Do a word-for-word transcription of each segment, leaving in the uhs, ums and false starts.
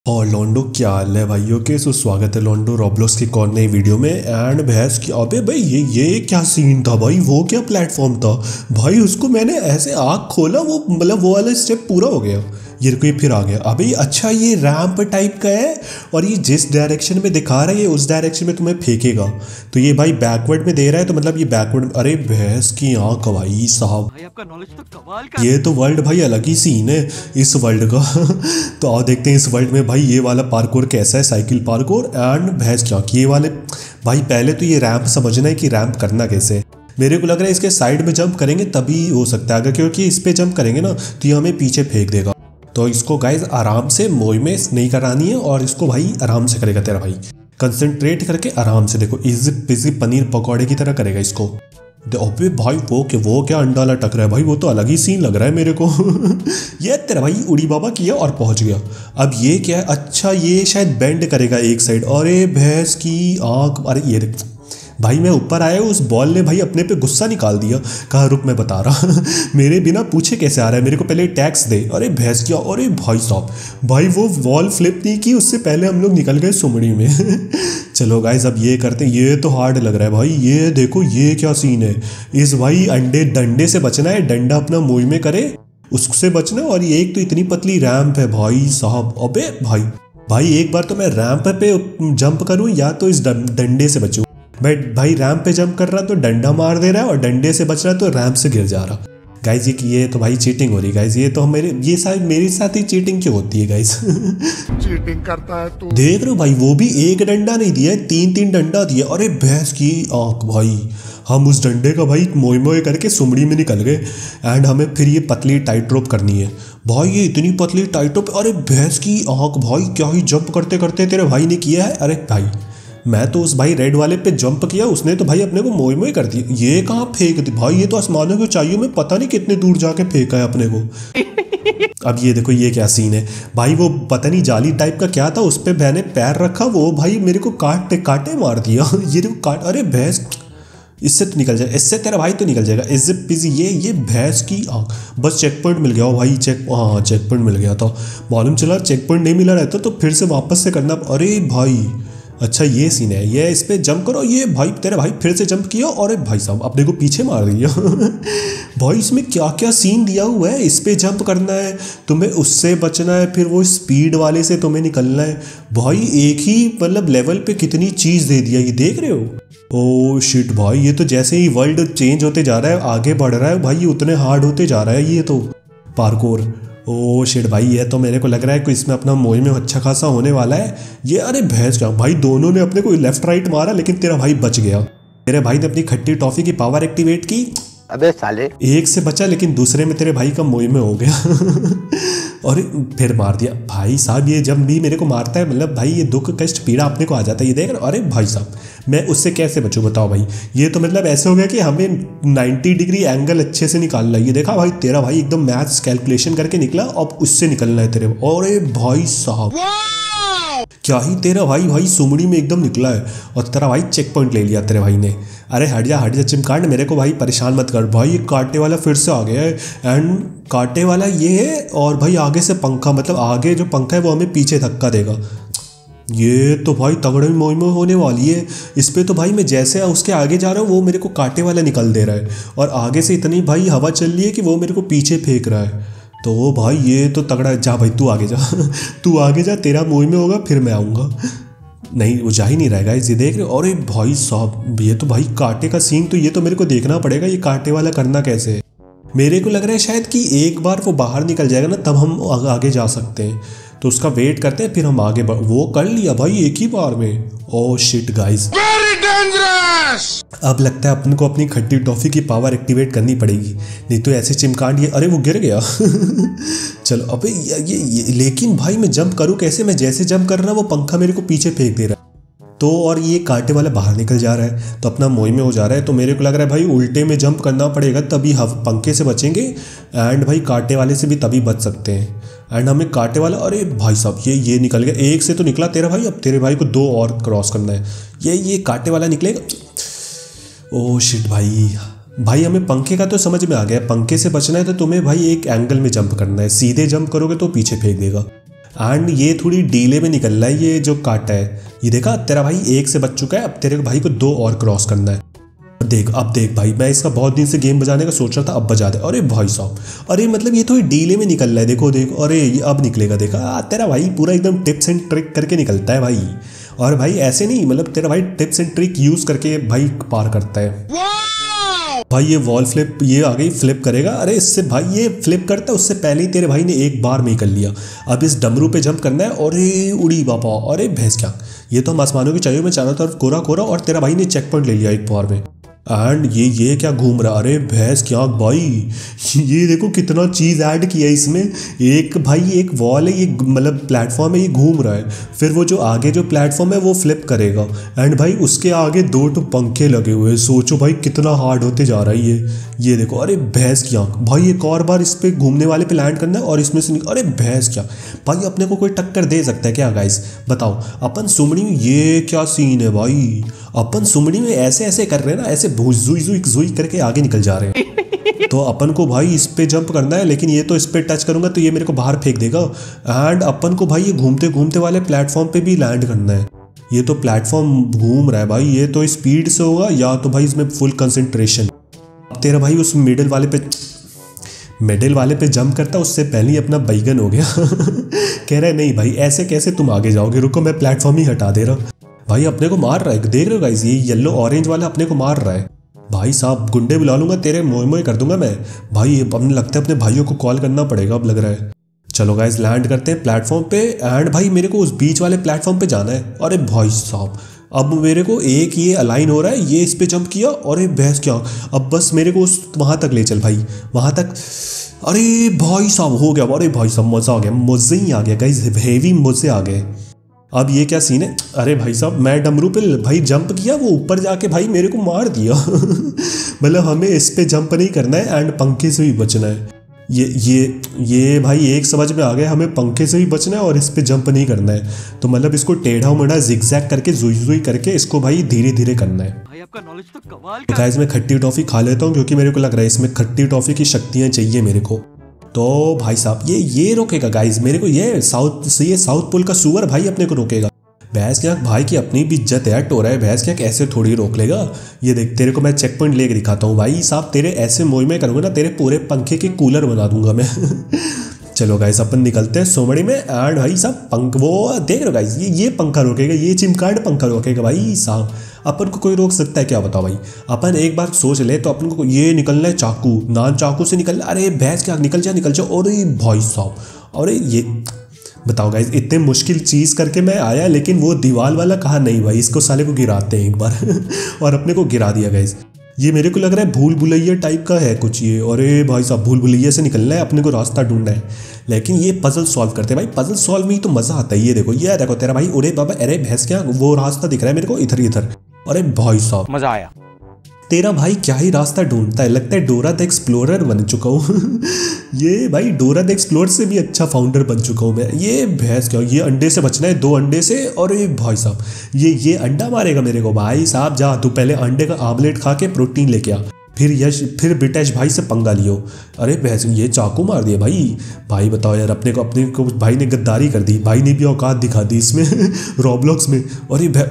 और लोंडो क्या हाल है भाइयों के। सो स्वागत है लोंडो रॉब्लॉक्स की कौन नई वीडियो में। एंड भैंस की अबे भाई ये ये क्या सीन था भाई, वो क्या प्लेटफॉर्म था भाई। उसको मैंने ऐसे आँख खोला, वो मतलब वो वाला स्टेप पूरा हो गया, ये कोई फिर आ गया। अबे अच्छा ये रैंप टाइप का है और ये जिस डायरेक्शन में दिखा रहा है ये उस डायरेक्शन में तुम्हें फेंकेगा। तो ये भाई बैकवर्ड में दे रहा है तो मतलब ये बैकवर्ड। अरे भैंस की आँख भाई साहब, भाई आपका नॉलेज तो कमाल का। ये तो वर्ल्ड भाई अलग ही सीन है इस वर्ल्ड का। तो आओ देखते हैं इस वर्ल्ड में भाई ये वाला पार्कोर कैसा है, साइकिल पार्कोर एंड भैंस क्या ये वाले। भाई पहले तो ये रैंप समझना है कि रैंप करना कैसे है। मेरे को लग रहा है इसके साइड में जंप करेंगे तभी हो सकता है, अगर क्योंकि इस पे जंप करेंगे ना तो ये हमें पीछे फेंक देगा। तो इसको गाइज आराम से मोई में नहीं करानी है और इसको भाई आराम से करेगा तेरा भाई, कंसंट्रेट करके आराम से। देखो इजी पिजी पनीर पकौड़े की तरह करेगा इसको। अबे भाई वो क्या वो क्या अंडा लटक रहा है भाई, वो तो अलग ही सीन लग रहा है मेरे को। ये तेरा भाई उड़ी बाबा किया और पहुंच गया। अब ये क्या है, अच्छा ये शायद बेंड करेगा एक साइड। अरे भैंस की आंख, अरे ये देख भाई मैं ऊपर आया उस बॉल ने भाई अपने पे गुस्सा निकाल दिया। कहा रुक मैं बता रहा। मेरे बिना पूछे कैसे आ रहा है, मेरे को पहले टैक्स दे। अरे भैंस क्या, अरे भाई साहब भाई वो वॉल फ्लिप नहीं की उससे पहले हम लोग निकल गए सुमड़ी में। चलो गाइज अब ये करते हैं। ये तो हार्ड लग रहा है भाई, ये देखो ये क्या सीन है। इस भाई अंडे डंडे से बचना है, डंडा अपना मुंह में करे उससे बचना है। और ये एक तो इतनी पतली रैंप है भाई साहब। अबे भाई भाई एक बार तो मैं रैंप पे जंप करूँ या तो इस डंडे से बचूँ। भाई भाई रैंप पे जंप कर रहा तो डंडा मार दे रहा है और डंडे से बच रहा तो रैंप से गिर जा रहा। गाइज ये ये तो भाई चीटिंग हो रही गाइज, ये तो मेरे ये शायद मेरे साथ ही चीटिंग क्यों होती है गाइज। चीटिंग करता है तू। देख रहे हो भाई वो भी एक डंडा नहीं दिया है, तीन तीन डंडा दिया। अरे भैंस की आंख भाई, हम उस डंडे का भाई मोए मोए करके सुमड़ी में निकल गए। एंड हमें फिर ये पतली टाइट रोप करनी है भाई, ये इतनी पतली टाइट रोप। अरे भैंस की आंख भाई क्या ही जंप करते करते तेरे भाई ने किया है। अरे भाई मैं तो उस भाई रेड वाले पे जंप किया, उसने तो भाई अपने को मोए मोए कर दिया। ये कहाँ फेंक दी भाई, ये तो आसमानों की ऊंचाइयों में पता नहीं कितने दूर जाके फेंका है अपने को। अब ये देखो ये क्या सीन है भाई, वो पता नहीं जाली टाइप का क्या था उस पर मैंने पैर रखा, वो भाई मेरे को काटे काटे मार दिया। ये देखो काट, अरे भैंस इससे तो निकल जाएगा, इससे तेरा भाई तो निकल जाएगा। इज्जत पिजी ये ये भैंस की आँख। बस चेक पॉइंट मिल गया हो भाई, चेक हाँ चेक पॉइंट मिल गया था। मालूम चला चेक पॉइंट नहीं मिला रहता तो फिर से वापस से करना। अरे भाई अच्छा ये सीन है, ये इस पे जंप करो। ये भाई तेरे भाई फिर से जंप किया और भाई साहब अपने को पीछे मार दिया। भाई इसमें क्या क्या सीन दिया हुआ है, इस पे जंप करना है तुम्हें, उससे बचना है, फिर वो स्पीड वाले से तुम्हें निकलना है। भाई एक ही मतलब लेवल पे कितनी चीज़ दे दिया, ये देख रहे हो। ओ शिट भाई ये तो जैसे ही वर्ल्ड चेंज होते जा रहा है आगे बढ़ रहा है भाई, ये उतने हार्ड होते जा रहा है ये तो पार्कोर। ओ शिट भाई ये तो मेरे को लग रहा है कि इसमें अपना मोई में अच्छा खासा होने वाला है ये। अरे भैंस क्या भाई, दोनों ने अपने को लेफ्ट राइट मारा लेकिन तेरा भाई बच गया। तेरे भाई ने अपनी खट्टी टॉफी की पावर एक्टिवेट की। अबे साले एक से बचा लेकिन दूसरे में तेरे भाई का मोई में हो गया। और फिर मार दिया। भाई साहब ये जब भी मेरे को मारता है मतलब भाई ये दुख कष्ट पीड़ा अपने को आ जाता है, ये देख रहे। अरे भाई साहब मैं उससे कैसे बचूं बताओ भाई। ये तो मतलब ऐसे हो गया कि हमें नब्बे डिग्री एंगल अच्छे से निकालना है। ये देखा भाई तेरा भाई एकदम मैथ्स कैलकुलेशन करके निकला, अब उससे निकलना है तेरे। अरे भाई साहब क्या ही तेरा भाई भाई सुमड़ी में एकदम निकला है और तेरा भाई चेक पॉइंट ले लिया तेरे भाई ने। अरे हट जा हट जा चिमकांड, मेरे को भाई परेशान मत कर भाई। ये कांटे वाला फिर से आ गया है एंड कांटे वाला ये है और भाई आगे से पंखा, मतलब आगे जो पंखा है वो हमें पीछे धक्का देगा। ये तो भाई तगड़े मोई में होने वाली है। इस पे तो भाई मैं जैसे उसके आगे जा रहा हूँ वो मेरे को कांटे वाला निकल दे रहा है और आगे से इतनी भाई हवा चल रही है कि वो मेरे को पीछे फेंक रहा है। तो भाई ये तो तगड़ा। जा भाई तू आगे जा। तू आगे जा, तेरा मोई में होगा फिर मैं आऊँगा। नहीं वो जा ही नहीं रहेगा ये देख रहे हो। अरे भाई साहब ये तो भाई कांटे का सीन, तो ये तो मेरे को देखना पड़ेगा ये कांटे वाला करना कैसे है। मेरे को लग रहा है शायद कि एक बार वो बाहर निकल जाएगा ना तब हम आगे जा सकते हैं, तो उसका वेट करते हैं फिर हम आगे बढ़। वो कर लिया भाई एक ही बार में। Oh shit guys very dangerous. अब लगता है अपन को अपनी खट्टी टॉफी की पावर एक्टिवेट करनी पड़ेगी, नहीं तो ऐसे चिमकांड ये। अरे वो गिर गया। चलो अबे ये, ये, ये लेकिन भाई मैं जंप करूँ कैसे, मैं जैसे जंप कर रहा वो पंखा मेरे को पीछे फेंक दे रहा है। तो और ये कांटे वाला बाहर निकल जा रहा है तो अपना मोई में हो जा रहा है। तो मेरे को लग रहा है भाई उल्टे में जंप करना पड़ेगा तभी हम पंखे से बचेंगे एंड भाई कांटे वाले से भी तभी बच सकते हैं। एंड हमें कांटे वाला, अरे भाई साहब ये ये निकल गया, एक से तो निकला तेरा भाई, अब तेरे भाई को दो और क्रॉस करना है। ये ये कांटे वाला निकलेगा। ओ शिट भाई भाई हमें पंखे का तो समझ में आ गया, पंखे से बचना है तो तुम्हें भाई एक एंगल में जंप करना है, सीधे जंप करोगे तो पीछे फेंक देगा। एंड ये थोड़ी डीले में निकल रहा है ये जो काटा है। ये देखा तेरा भाई एक से बच चुका है, अब तेरे भाई को दो और क्रॉस करना है। देख अब देख भाई, मैं इसका बहुत दिन से गेम बजाने का सोच रहा था, अब बजा दे। अरे भाई साहब, अरे मतलब ये थोड़ी डीले में निकल रहा है, देखो देखो, अरे ये अब निकलेगा। देखा आ, तेरा भाई पूरा एकदम टिप्स एंड ट्रिक करके निकलता है भाई। और भाई ऐसे नहीं, मतलब तेरा भाई टिप्स एंड ट्रिक यूज करके भाई पार करता है भाई। ये वॉल फ्लिप, ये आ गई फ्लिप करेगा। अरे इससे भाई ये फ्लिप करता है, उससे पहले ही तेरे भाई ने एक बार में ही कर लिया। अब इस डमरू पे जंप करना है। अरे उड़ी बापा, अरे भैंस क्या, ये तो हम आसमानों की चाहिए में चारों तरफ कोरा कोरा, और तेरा भाई ने चेक पॉइंट ले लिया एक बार में। एंड ये ये क्या घूम रहा, अरे भैंस क्या भाई, ये देखो कितना चीज़ ऐड किया है इसमें। एक भाई एक वॉल है, ये मतलब प्लेटफॉर्म है, ये घूम रहा है। फिर वो जो आगे जो प्लेटफॉर्म है वो फ्लिप करेगा। एंड भाई उसके आगे दो तो पंखे लगे हुए हैं। सोचो भाई कितना हार्ड होते जा रहा है ये। ये देखो, अरे भैंस क्या भाई, एक और बार इस पे घूमने वाले पे लैंड करना है और इसमें से, अरे भैंस क्या भाई, अपने को कोई टक्कर दे सकता है क्या गाइस, बताओ। अपन सुमड़ी में ये क्या सीन है भाई, अपन सुमड़ी में ऐसे ऐसे कर रहे हैं ना, ऐसे जुई जुई जुई करके आगे निकल जा रहे हैं। तो अपन को भाई इस पे जंप करना है, लेकिन ये तो इस पे टच करूंगा तो ये मेरे को बाहर फेंक देगा। एंड अपन को भाई ये घूमते घूमते वाले प्लेटफॉर्म पे भी लैंड करना है। ये तो प्लेटफॉर्म घूम रहा है भाई, ये तो स्पीड से होगा या तो भाई इसमें फुल कंसंट्रेशन। अब तेरा भाई उस मिडिल वाले पे मिडिल वाले पे जंप करता, उससे पहले ही अपना बैगन हो गया। कह रहा है नहीं भाई ऐसे कैसे तुम आगे जाओगे, रुको मैं प्लेटफॉर्म ही हटा दे रहा। भाई अपने को मार रहा है, देख रहे हो गाइस, ये येलो ऑरेंज वाला अपने को मार रहा है। भाई साहब गुंडे बुला लूंगा, तेरे मोए मोए कर दूंगा मैं भाई। अब लगता है अपने भाइयों को कॉल करना पड़ेगा, अब लग रहा है। चलो गाइस लैंड करते हैं प्लेटफॉर्म पे। एंड भाई मेरे को उस बीच वाले प्लेटफॉर्म पे जाना है। अरे भाई साहब, अब मेरे को एक ये अलाइन हो रहा है, ये इस पे जंप किया। अरे भैंस क्या, अब बस मेरे को उस वहां तक ले चल भाई, वहां तक। अरे भाई साहब हो गया, अरे भाई साहब मजा आ गया, मजे ही आ गया गाइस, हेवी मजे आ गए। अब ये क्या सीन है, अरे भाई साहब मैं डमरू पे भाई जंप किया, वो ऊपर जाके भाई मेरे को मार दिया। मतलब हमें इस पे जंप नहीं करना है एंड पंखे से भी बचना है। ये ये ये भाई एक समझ में आ गया, हमें पंखे से भी बचना है और इस पे जंप नहीं करना है। तो मतलब इसको टेढ़ा मेढ़ा जिगजैग करके जुई जुई करके इसको भाई धीरे धीरे करना है। भाई आपका नॉलेज तो कमाल का है। गाइस मैं खट्टी टॉफी खा लेता हूँ, क्योंकि मेरे को लग रहा है इसमें खट्टी टॉफी की शक्तियाँ चाहिए मेरे को। तो भाई साहब ये ये रोकेगा गाइस मेरे को, ये साउथ से ये साउथ पोल का सुअर भाई अपने को रोकेगा। भैंस क्या भाई की अपनी भी इज्जत है, टो रहा है भैंस क्या, ऐसे थोड़ी रोक लेगा। ये देख तेरे को मैं चेक पॉइंट लेके दिखाता हूँ भाई साहब, तेरे ऐसे मोह में करूँगा ना, तेरे पूरे पंखे के कूलर बना दूंगा मैं। चलो गाइस अपन निकलते हैं सोमड़ी में। एंड भाई साहब पंख वो देख रहे हो गाइस, ये ये पंखा रोकेगा, ये चिमकांड पंखा रोकेगा भाई साहब। अपन को कोई रोक सकता है क्या, बताओ भाई। अपन एक बार सोच ले तो अपन को ये निकलना है चाकू, नान चाकू से निकलना। अरे भैंस क्या निकल जा निकल जा, अरे भाई साहब, अरे ये बताओ गाइस, इतने मुश्किल चीज़ करके मैं आया, लेकिन वो दीवार वाला कहा नहीं भाई, इसको साले को गिराते हैं एक बार। और अपने को गिरा दिया गाइस। ये मेरे को लग रहा है भूल भुलैया टाइप का है कुछ ये। अरे भाई साहब भूल भुलैया से निकलना है, अपने को रास्ता ढूंढना है। लेकिन ये पजल सॉल्व करते हैं भाई, पजल सॉल्व में ही तो मजा आता है। ये देखो ये देखो तेरा भाई, अरे बाबा, अरे भैंस क्या वो रास्ता दिख रहा है मेरे को इधर इधर। अरे भाई साहब मजा आया। तेरा भाई क्या ही रास्ता ढूंढता है, लगता है डोरा द एक्सप्लोरर बन चुका हूँ। ये भाई डोरा द एक्सप्लोरर से भी अच्छा फाउंडर बन चुका हूँ मैं। ये भैंस क्या, ये अंडे से बचना है, दो अंडे से। और ये भाई साहब ये ये अंडा मारेगा मेरे को। भाई साहब जा तू पहले अंडे का आमलेट खा के प्रोटीन लेके आ, फिर यश फिर बिटेश भाई से पंगा लियो। अरे भैंस ये चाकू मार दिया भाई। भाई बताओ यार, अपने को अपने को भाई ने गद्दारी कर दी, भाई ने भी औकात दिखा दी इसमें रॉब्लॉक्स में। और ये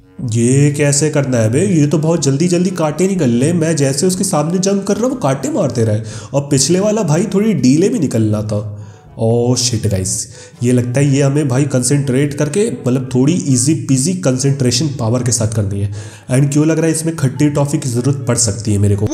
ये कैसे करना है बे, ये तो बहुत जल्दी जल्दी कांटे निकल ले। मैं जैसे उसके सामने जंप कर रहा हूँ वो कांटे मारते रहे, और पिछले वाला भाई थोड़ी डीले में निकलना था। ओ शिट गाइस, ये लगता है ये हमें भाई कंसंट्रेट करके, मतलब थोड़ी इजी पीजी कंसंट्रेशन पावर के साथ करनी है। एंड क्यों लग रहा है इसमें खट्टी टॉफी की जरूरत पड़ सकती है मेरे को।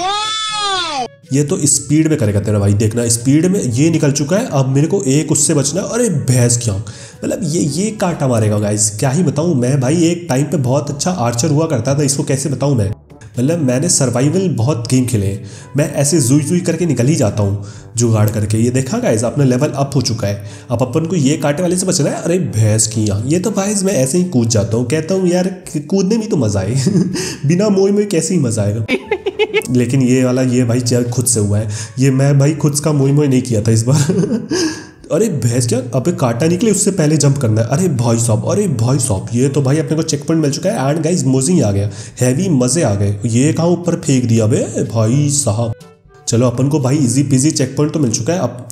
ये तो स्पीड में करेगा तेरा भाई, देखना स्पीड में ये निकल चुका है। अब मेरे को एक उससे बचना है। अरे भैंस क्या, मतलब ये ये कांटा मारेगा गाइस, क्या ही बताऊं मैं भाई। एक टाइम पे बहुत अच्छा आर्चर हुआ करता था, इसको कैसे बताऊं मैं। मतलब मैंने सर्वाइवल बहुत गेम खेले हैं, मैं ऐसे जुई जुई करके निकल ही जाता हूँ जुगाड़ करके। ये देखा गाइस अपना लेवल अप हो चुका है, अब अपन को ये कांटे वाले से बचना है। अरे भैंस की यहाँ ये तो भाई मैं ऐसे ही कूद जाता हूँ, कहता हूँ यार कूदने में तो मजा आए। बिना मोह में कैसे ही मजा आएगा। लेकिन ये वाला ये भाई खुद से हुआ है, ये मैं भाई खुद का मोह मोह नहीं किया था इस बार। अरे भैंस क्या, अबे कांटा निकले उससे पहले जंप करना है। अरे भाई साहब, अरे भाई साहब ये तो भाई अपने को चेक पॉइंट मिल चुका है। एंड गाइस मोजी आ गया, हैवी मजे आ गए। ये कहाँ ऊपर फेंक दिया बे भाई साहब। चलो अपन को भाई इजी पीजी चेक पॉइंट तो मिल चुका है। अब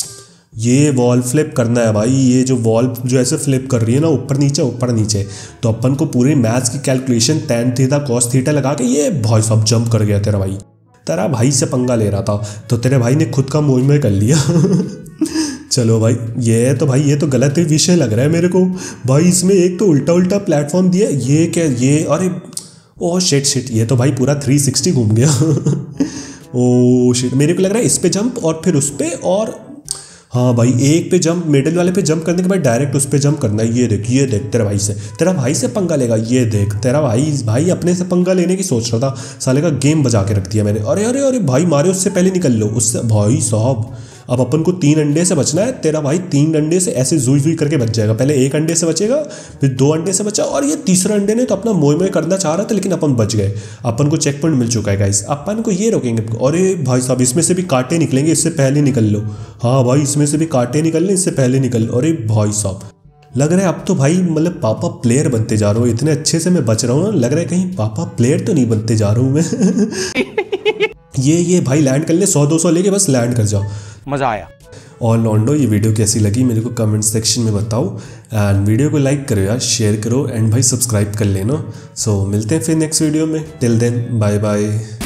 ये वॉल फ्लिप करना है भाई, ये जो वॉल जो ऐसे फ्लिप कर रही है ना ऊपर नीचे ऊपर नीचे, तो अपन को पूरी मैथ्स की calculation tan theta cos theta लगा के ये भाई सब जंप कर गया तेरा भाई। तेरा भाई से पंगा ले रहा था तो तेरे भाई ने खुद का मोह में कर लिया। चलो भाई, ये तो भाई ये तो गलत ही विषय लग रहा है मेरे को भाई। इसमें एक तो उल्टा उल्टा प्लेटफॉर्म दिया, ये क्या ये, अरे ओह शिट शिट, ये तो भाई पूरा थ्री सिक्सटी घूम गया। ओह शिट, मेरे को लग रहा है इस पे जंप और फिर उस पे, और हाँ भाई एक पे जंप, मिडिल वाले पे जंप करने के बाद डायरेक्ट उस पे जंप करना है। ये देख ये देख तेरा भाई से तेरा भाई से पंगा लेगा, ये देख तेरा भाई भाई अपने से पंगा लेने की सोच रहा था, साले का गेम बजा के रख दिया मैंने। अरे अरे अरे भाई मारे उससे पहले निकल लो उससे भाई साहब। अब अपन को तीन अंडे से बचना है, तेरा भाई तीन अंडे से ऐसे जुई जुई करके बच जाएगा। पहले एक अंडे से बचेगा, फिर दो अंडे से बचा, और ये तीसरा अंडे ने तो अपना मोह मोह करना चाह रहा था लेकिन अपन बच गए। अपन को चेक पॉइंट मिल चुका है गाइस, अपन को ये रोकेंगे। अरे भाई साहब इसमें से भी कांटे निकलेंगे, इससे पहले निकल लो। हाँ भाई इसमें से भी कांटे निकल लें, इससे पहले निकल लो। अरे भाई साहब लग रहा है अब तो भाई मतलब पापा प्लेयर बनते जा रहा हूँ, इतने अच्छे से मैं बच रहा हूँ ना, लग रहा है कहीं पापा प्लेयर तो नहीं बनते जा रहा हूँ मैं। ये ये भाई लैंड कर ले, सौ दो सौ लेके बस लैंड कर जाओ, मज़ा आया। और लॉन्डो ये वीडियो कैसी लगी मेरे को कमेंट सेक्शन में बताओ, एंड वीडियो को लाइक करो यार, शेयर करो, एंड भाई सब्सक्राइब कर लेना। सो मिलते हैं फिर नेक्स्ट वीडियो में, टिल देन बाय बाय।